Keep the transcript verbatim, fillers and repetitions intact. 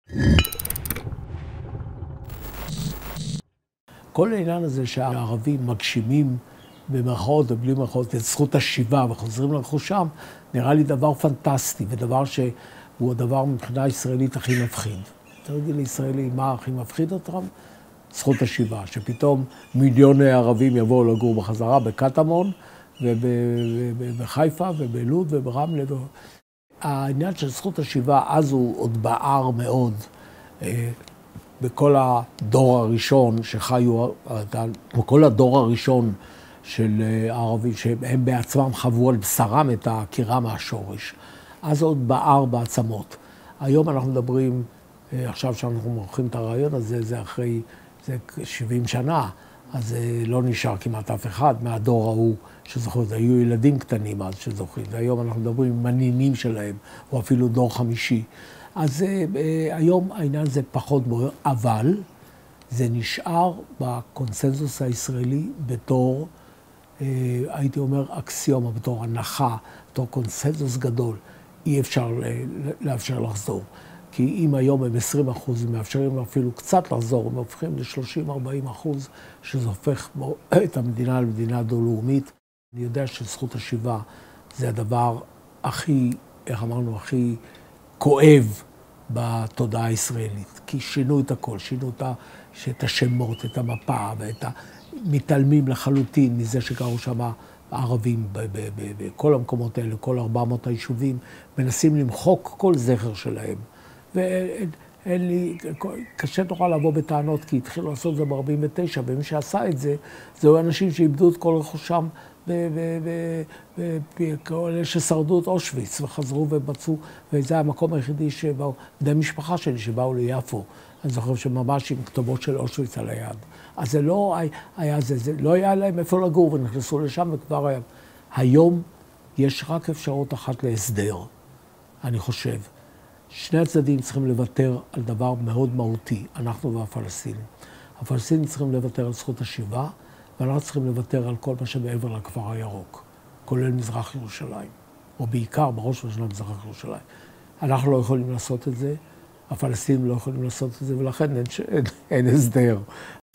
כל העניין הזה שהערבים מגשימים במרכאות ובלי מרכאות את זכות השיבה וחוזרים לרכושם, נראה לי דבר פנטסטי, ודבר שהוא הדבר מבחינה ישראלית הכי מפחיד. תרגיל לישראלי, מה הכי מפחיד אותם? זכות השיבה, שפתאום מיליוני ערבים יבואו לגור בחזרה בקטמון, ובחיפה ובלוד וברמלה. העניין של זכות השיבה, אז הוא עוד בער מאוד. בכל הדור הראשון שחיו, בכל הדור הראשון של הערבים, שהם בעצמם חוו על בשרם את העקירה מהשורש. אז עוד בער בעצמות. היום אנחנו מדברים, עכשיו שאנחנו מורחים את הרעיון הזה, זה אחרי זה שבעים שנה, אז לא נשאר כמעט אף אחד מהדור ההוא שזוכר, זה היו ילדים קטנים אז שזוכרים, והיום אנחנו מדברים עם הנינים שלהם, או אפילו דור חמישי. אז היום העניין זה פחות בוער, אבל זה נשאר בקונסנזוס הישראלי בתור, הייתי אומר, אקסיומה, בתור הנחה, בתור קונסנזוס גדול. אי אפשר לאפשר לחזור. כי אם היום הם עשרים אחוז, הם מאפשרים אפילו קצת לחזור, הם הופכים ל-שלושים ארבעים אחוז, שזה הופך את המדינה למדינה דו-לאומית. אני יודע שזכות השיבה זה הדבר הכי, איך אמרנו, הכי כואב בתודעה הישראלית. כי שינו את הכל, שינו את השמות, את המפה, ואת ה... מתעלמים לחלוטין מזה שקראו שם הערבים בכל המקומות האלה, כל ארבע מאות היישובים, מנסים למחוק כל זכר שלהם. ואין לי, קשה תוכל לבוא בטענות, כי התחילו לעשות את זה ב-ארבעים ותשע, ומי שעשה את זה, זהו אנשים שאיבדו את כל רכושם, וכאלה ששרדו את אושוויץ, וחזרו ומצאו, וזה המקום היחידי שבאו, בני משפחה שלי שבאו ליפו. אני זוכר שממש עם כתובות של אושוויץ על היד. אז זה לא היה זה, זה לא היה להם איפה לגור, ונכנסו לשם וכבר היה. היום יש רק אפשרות אחת להסדר, אני חושב. שני הצדדים צריכים לוותר על דבר מאוד מהותי, אנחנו והפלסטינים. הפלסטינים צריכים לוותר על זכות השיבה, ואנחנו צריכים לוותר על כל מה שמעבר לכפר הירוק, כולל מזרח ירושלים, או בעיקר בראש ובראשונה מזרח ירושלים. אנחנו לא יכולים לעשות את זה, הפלסטינים לא יכולים לעשות את זה, ולכן אין, אין, אין הסדר.